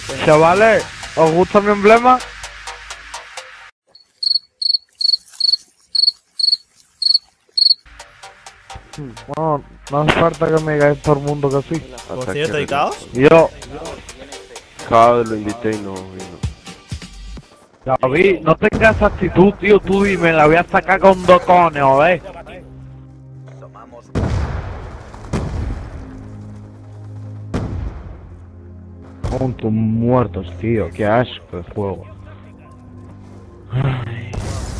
Chavales, ¿os gusta mi emblema? Bueno, no hace falta que me digáis todo el mundo que sí. ¿Por cierto, hay caos? Yo, Caos lo invité y no vino. David, no tengas esa actitud, tío, tú dime, la voy a sacar con 2 cones, ¿ves? Juntos muertos, tío, qué asco de juego. Ay.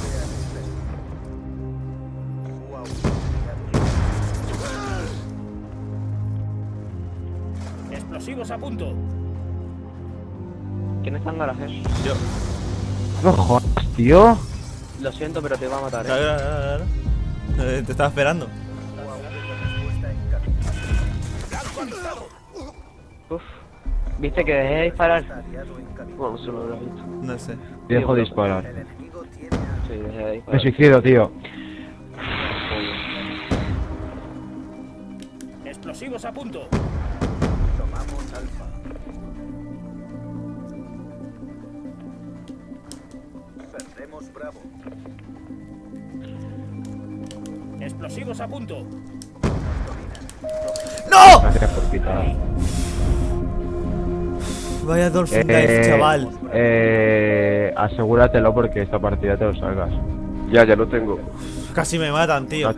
Explosivos a punto. ¿Quién está en garaje? Yo. No jodas, tío. Lo siento, pero te va a matar, Claro. Te estaba esperando. Uf. ¿Viste que dejé de disparar? Bueno, solo lo he visto. No sé. Dejo de disparar. Sí, dejé de Me disparar. suicido, tío. Explosivos a punto. Explosivos a punto. ¡No! Gracias por quitar. Vaya Dolphin Dive, chaval. Asegúratelo porque esta partida te lo salgas. Ya lo tengo. Casi me matan, tío.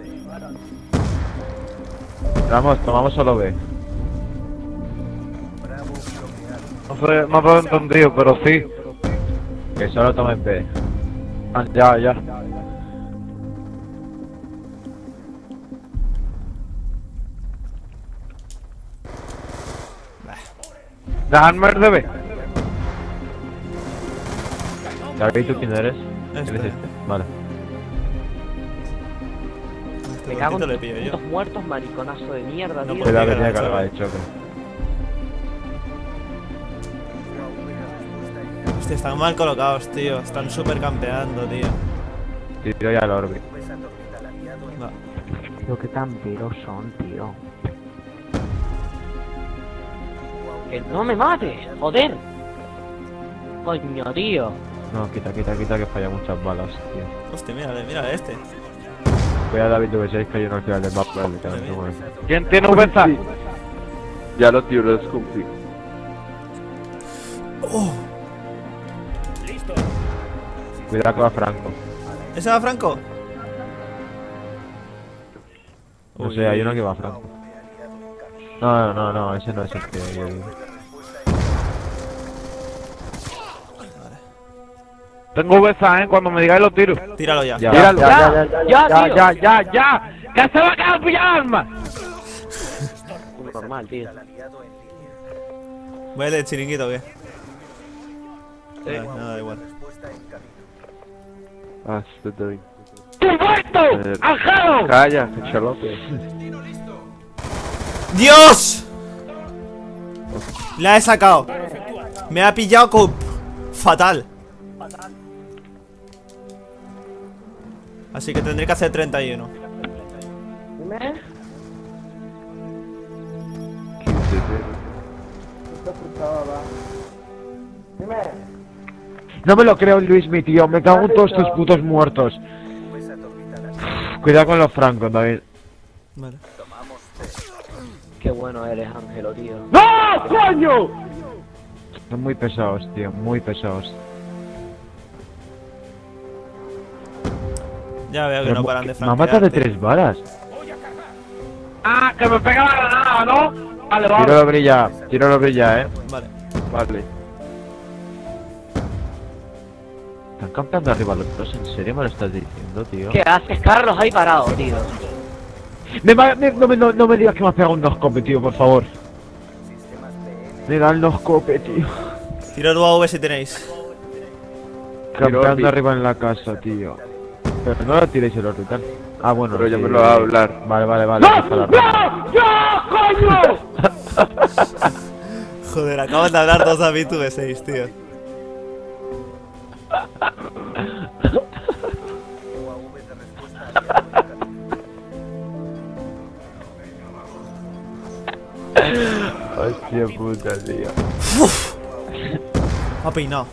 Vamos, tomamos solo B. No sé, no lo he entendido, pero sí. Que solo tomen B. Ah, ya. Dejadme el de B. David, ¿tú quién eres? ¿Quién es este? Vale. Me cago Te en lo tus pillo yo. putos muertos, mariconazo de mierda, No tío. puedo. Cuidado que Chaval. tiene carga de choque. Hostia, están mal colocados, tío. Están súper campeando, tío. Tiro ya al Orbi. Va. Tío, qué camperos son, tío. ¡Que no me mates! ¡Joder! Coño, tío. No, quita, que falla muchas balas, tío. Hostia, mírale este. Cuidado, David, V6, que hay uno al final del mapa. Vale. ¿Quién tiene VZ? Ya lo tiro, lo descubrí. Listo. Cuidado con Franco. ¿Ese va Franco? No Uy. sé, hay uno que va a Franco. No, ese no es el que yo digo. Tengo VZ, cuando me digáis lo tiro. Tíralo ya. Tíralo. Ya. ¡Que se va a quedar pillado, arma! Normal, tío. ¿Voy a leer chiringuito o qué? Sí. No, da igual. Ah, te doy. ¡Tú muerto! ¡Ángelo! Calla, chalote. ¡Dios! La he sacado. Me ha pillado con... fatal. Así que tendré que hacer 31. Dime. No me lo creo, Luis, mi tío. Me cago en todos estos putos muertos. Cuidado con los francos, David. Vale. Qué bueno eres, Ángelo, tío. ¡No, coño! Son muy pesados, tío. Muy pesados. Ya veo que no paran de Me ha matado de franquear, 3 balas. ¡Ah, que me pega la granada, ¿no! Vale, Tiro lo brilla, tío. Vale. Vale. Están campeando arriba los dos, ¿en serio me lo estás diciendo, tío? ¿Qué haces, Carlos, ahí parado, tío? No me digas que me has pegado un noscope, tío, por favor. Me da el noscope, tío. Tiro el UAV si tenéis. Campeando Orbi. arriba en la casa, tío. Pero no lo tiréis el orbital. Ah, bueno. Pero ya sí. me lo va a hablar. Vale. ¡No, coño! Joder, acaban de hablar dos David V6, tío. Hostia puta, tío. Ha peinado.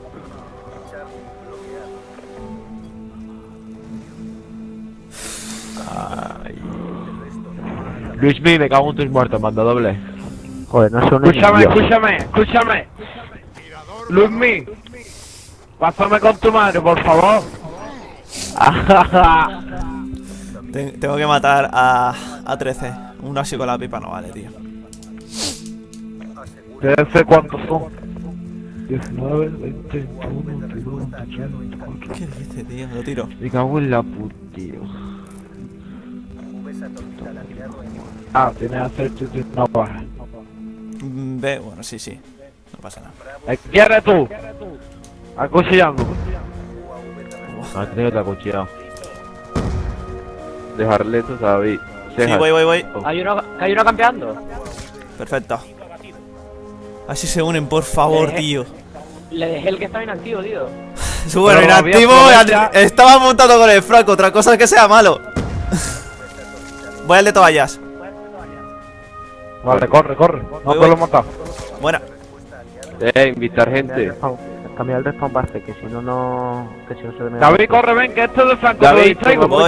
Luismi, me cago en tus muertos, mando doble. Joder, no son Escúchame. Luismi, pásame con tu madre, por favor. Tengo que matar a 13. Uno así con la pipa no vale, tío. ¿13 cuántos son? 19, 20, 21, 22, 23, 24. ¿Qué dice, tío? Lo tiro. Me cago en la puta, tío. Ah, tienes que hacerte una baja. Ve, bueno, sí. No pasa nada. ¿Qué eres tú? Acuchillando. Ah, tengo que te acuchillado. Dejarle eso, David. Sí, voy. Hay uno campeando. Perfecto. Así se unen, por favor, tío. Le dejé el que estaba inactivo, tío. Bueno, Pero inactivo. había Estaba montado con el Franco. Otra cosa es que sea malo. Voy al de toallas. Vale, corre. No Voy. te lo he matado. Buena. Invitar gente. Cambiar el respawn base, que si no que si no se ve. David, corre, ven, que esto es de Franco. David, te lo distraigo. voy.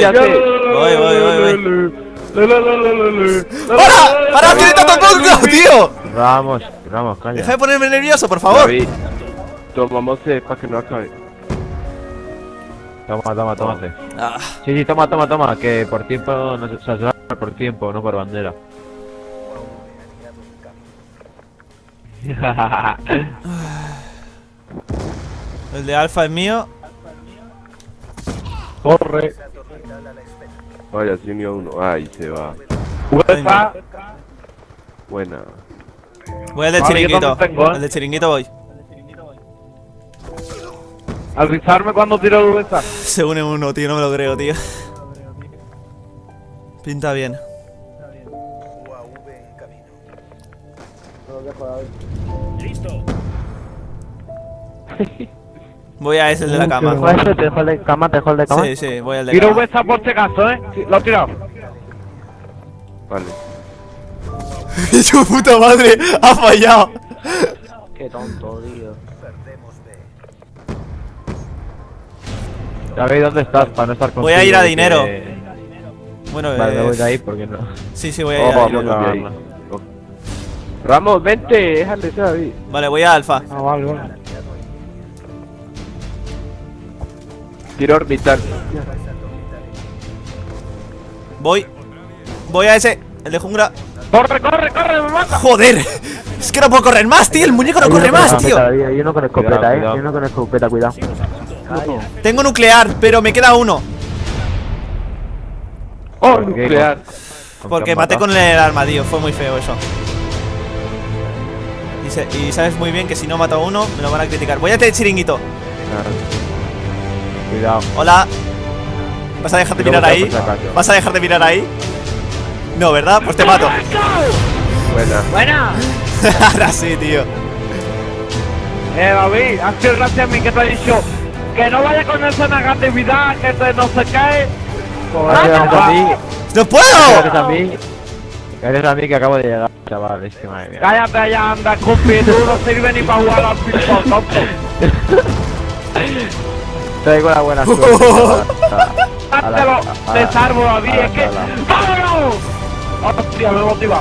Voy. ¡Para! ¡Tiene tanto punto, tío! Ramos, calla. Deja de ponerme nervioso, por favor. David, tomamos para que no acabe. Tómate. Ah, Sí, toma, que por tiempo no se será por tiempo, no por bandera. el de alfa es mío. Corre. Vaya, se unió uno. Ay, se va. UEFA. Buena. Voy al del Vale, yo chiringuito. también tengo, El del chiringuito voy. Avisarme cuando tiro el UEFA. Se une uno, tío, no me lo creo, tío. Pinta bien. Voy a ese, el de la cama. Te dejo el de cama, Sí, voy al de Tiro cama. UEFA por si acaso, Sí, lo he tirado. Vale. ¡Su puta madre! ¡Ha fallado! Qué tonto, tío. David, ¿dónde estás? Para no estar contigo. Voy a ir a dinero. que- Bueno, Vale, me voy de ahí porque no. Sí, voy a ir a Vamos dinero. de ahí. Ramos, vente, déjale eso, David. Vale, voy a alfa. Ah, vale. Quiero orbitar. Voy a ese, el de jungla. ¡Corre, me mata! ¡Joder! Es que no puedo correr más, tío. El muñeco no corre más, tío. Hay uno con escopeta, Cuidado. Hay uno con escopeta, cuidado. Tengo nuclear, pero me queda uno. ¡Oh, ¿Por qué? nuclear! Porque maté con el armadillo, fue muy feo eso. Y sabes muy bien que si no mato a uno, me lo van a criticar. Voy a tener chiringuito. Cuidado. Hola. ¿Vas a dejar de mirar ahí? ¿Vas a dejar de mirar ahí? No, ¿verdad? Pues te mato. Buena. ¡Buena! Ahora sí, tío. David, ha sido gracias a mí que te he dicho que no vaya con esa negatividad, que te no se cae. Gracias a mí. ¡No puedo! Gracias a mí que acabo de llegar, chaval, es que madre mía. Cállate allá, anda, Cupi, tú no sirves ni para jugar al ping-pong, tonto. Traigo la buena suerte. Dátelo, te salvo, David, es que... ¡Vámonos! Hostia, me motiva.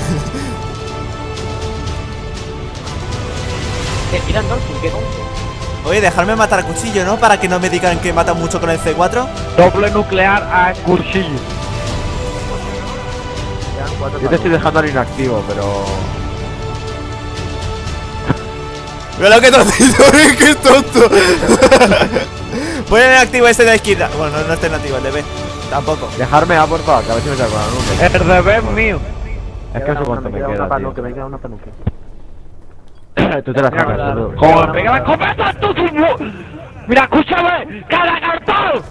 Te tiran Dolphin, qué tonto. Oye, dejarme matar a cuchillo, ¿no? Para que no me digan que mata mucho con el C4. Doble nuclear a cuchillo. Yo te estoy dejando al inactivo, pero... Mira lo que tontito, qué tonto. Voy a activo este de la izquierda. Bueno, no está en activo, el de B. Tampoco. Dejarme A, por favor, que a ver si me saco la nube. El de B es mío. Es que no sé cuánto me queda, tío. Me queda una panuque. Tú te la sacas, tú. ¡Joder, pega la escopeta, tú! ¡Mira, escúchame! ¡Cada cartón!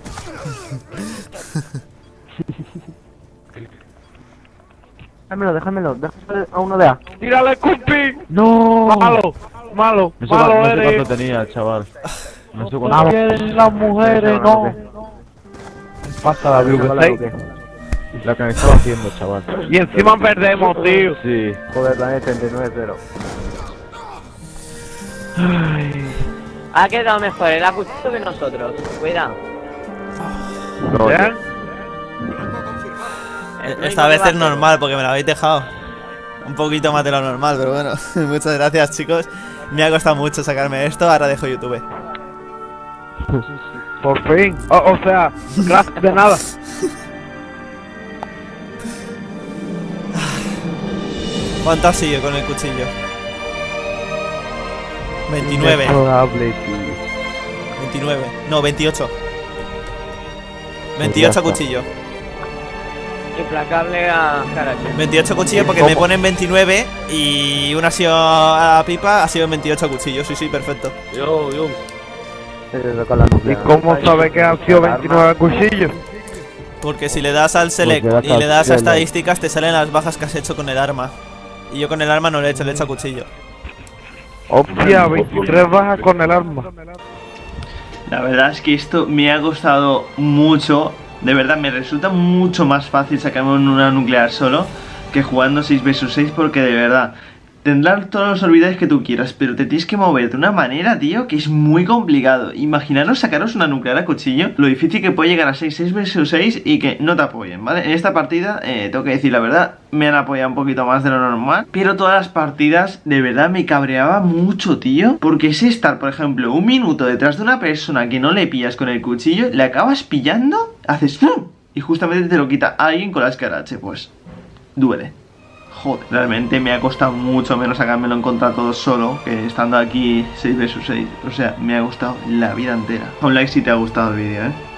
Déjamelo a uno de A. ¡Tírale, Cupi! No. ¡Malo! ¡Malo! No sé ¡Malo cuánto eres! tenía, chaval. No sé No cuánto. quieren las mujeres, no. Pasa la VV6. Lo que me estaba haciendo, chaval. Y encima perdemos, tío. Sí. Joder, planeta 39-0. Ha quedado mejor el acuchillo que nosotros. Cuidado. ¿Ya? Esta vez es normal porque me lo habéis dejado un poquito más de lo normal, pero bueno. Muchas gracias, chicos. Me ha costado mucho sacarme esto, ahora dejo YouTube. Por fin. O sea, gracias de nada. ¿Cuánto ha sido con el cuchillo? 29. Probable, tío. 29. No, 28. 28 cuchillos. Implacable a Caracho. 28 cuchillos porque me ponen 29 y una ha sido a la pipa, ha sido 28 cuchillos. Sí, sí, perfecto. ¿Y cómo sabe que han sido 29 cuchillos? Porque si le das al select y le das a estadísticas te salen las bajas que has hecho con el arma. Y yo con el arma no le he hecho, le he hecho a cuchillo. Hostia, 23 bajas con el arma. La verdad es que esto me ha costado mucho. De verdad, me resulta mucho más fácil sacarme una nuclear solo que jugando 6 vs 6 porque de verdad tendrás todos los habilidades que tú quieras, pero te tienes que mover de una manera, tío, que es muy complicado. Imaginaros sacaros una nuclear a cuchillo, lo difícil que puede llegar a 6 vs 6 y que no te apoyen, ¿vale? En esta partida, tengo que decir la verdad, me han apoyado un poquito más de lo normal, pero todas las partidas de verdad me cabreaba mucho, tío, porque es estar, por ejemplo, un minuto detrás de una persona que no le pillas con el cuchillo, le acabas pillando, haces ¡pum! Y justamente te lo quita alguien con la escarache, pues duele. Joder, realmente me ha costado mucho menos sacármelo en contra todo solo que estando aquí 6 vs 6. O sea, me ha gustado la vida entera. Un like si te ha gustado el vídeo,